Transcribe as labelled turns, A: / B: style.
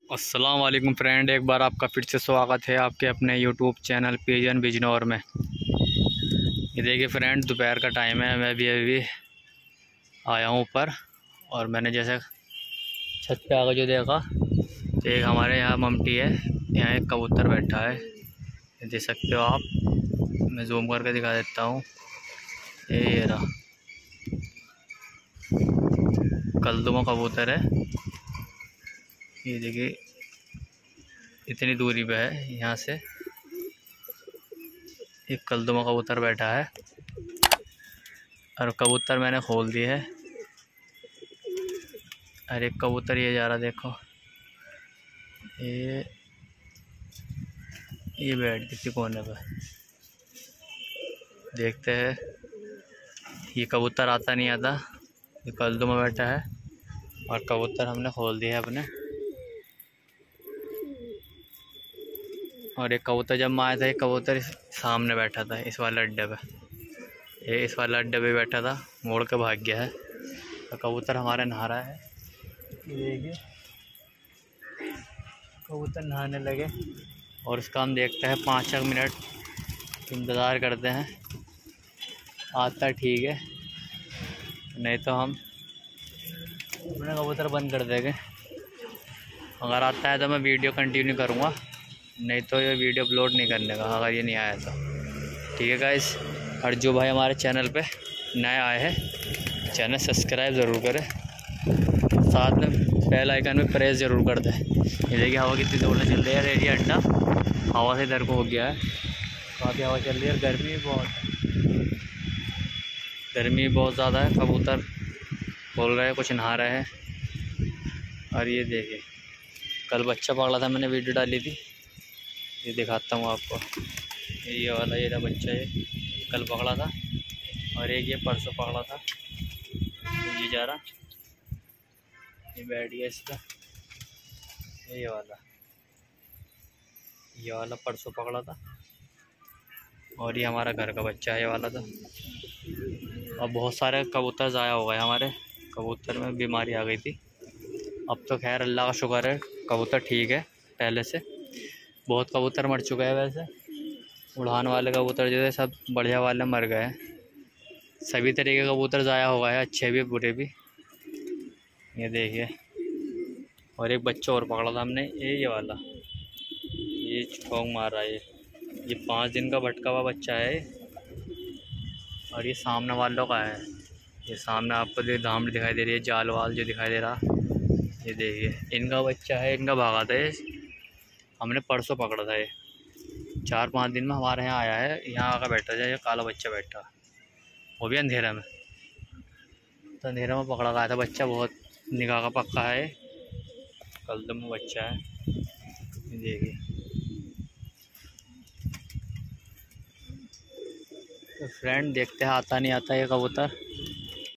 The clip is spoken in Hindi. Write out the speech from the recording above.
A: अस्सलाम वालेकुम फ्रेंड, एक बार आपका फिर से स्वागत है आपके अपने यूट्यूब चैनल पिजन बिजनौर में। ये देखिए फ्रेंड, दोपहर का टाइम है। मैं भी अभी आया हूँ ऊपर और मैंने जैसे छत पे आकर जो देखा तो एक हमारे यहाँ ममटी है, यहाँ एक कबूतर बैठा है। ये देख सकते हो आप, मैं जूम करके दिखा देता हूँ। ये रहा, कलदुमा कबूतर है। ये देखिए इतनी दूरी पे है यहाँ से, एक कलदुमा कबूतर बैठा है और कबूतर मैंने खोल दी है। अरे कबूतर ये जा रहा, देखो ये बैठ गई थी कोने पे। देखते हैं, ये कबूतर आता नहीं आता। ये कलदुमा बैठा है और कबूतर हमने खोल दिया है अपने। और एक कबूतर जब मैं आया था, एक कबूतर सामने बैठा था इस वाले अड्डे पे। ये इस वाले अड्डे पे बैठा था, मोड़ के भाग गया है। तो कबूतर हमारे नहा रहा है। ये देखिए कबूतर नहाने लगे और उसका हम देखते हैं 5 मिनट इंतज़ार करते हैं। आता ठीक है, नहीं तो हम अपने कबूतर बंद कर देंगे। अगर आता है तो मैं वीडियो कंटिन्यू करूँगा, नहीं तो ये वीडियो अपलोड नहीं करने का अगर ये नहीं आया तो। ठीक है गाइस, और जो भाई हमारे चैनल पे नए आए हैं, चैनल सब्सक्राइब ज़रूर करें, साथ में बेल आइकन में प्रेस ज़रूर कर दें। ये देखिए हवा कितनी जोर से चल रही है। एरिया अड्डा हवा से इधर को हो गया है, काफ़ी हवा चल रही है। गर्मी भी बहुत है, गर्मी बहुत ज़्यादा है। कबूतर बोल रहे हैं, कुछ नहा रहे हैं। और ये देखिए कल बच्चा पकड़ा था, मैंने वीडियो डाली थी, ये दिखाता हूँ आपको। ये वाला ये था बच्चा, ये कल पकड़ा था और एक ये परसों पकड़ा था। ये जा रहा, ये बैठ गया इसका। ये वाला परसों पकड़ा था और ये हमारा घर का बच्चा है, ये वाला था। अब बहुत सारे कबूतर ज़ाया हो गए हमारे, कबूतर में बीमारी आ गई थी। अब तो खैर अल्लाह का शुक्र है, कबूतर ठीक है पहले से। बहुत कबूतर मर चुके हैं वैसे, उड़ान वाले कबूतर जो है सब बढ़िया वाले मर गए हैं। सभी तरीके के कबूतर ज़ाया हो गए हैं, अच्छे भी बुरे भी। ये देखिए, और एक बच्चा और पकड़ा था हमने, ये वाला, ये चौंक मार रहा है। ये 5 दिन का भटका हुआ बच्चा है। और ये सामने वालों का है, ये सामने आपको धाम दिखाई दे रही है, जाल वाल जो दिखाई दे रहा, ये देखिए इनका बच्चा है। इनका भागा था ये, हमने परसों पकड़ा था। ये 4-5 दिन में हमारे यहाँ आया है, यहाँ आकर बैठा था। ये काला बच्चा बैठा, वो भी अंधेरा में। तो अंधेरा में पकड़ा गया था बच्चा, बहुत निगाह का पक्का है, कलदम बच्चा है। देखिए तो फ्रेंड देखते हैं आता नहीं आता ये कबूतर।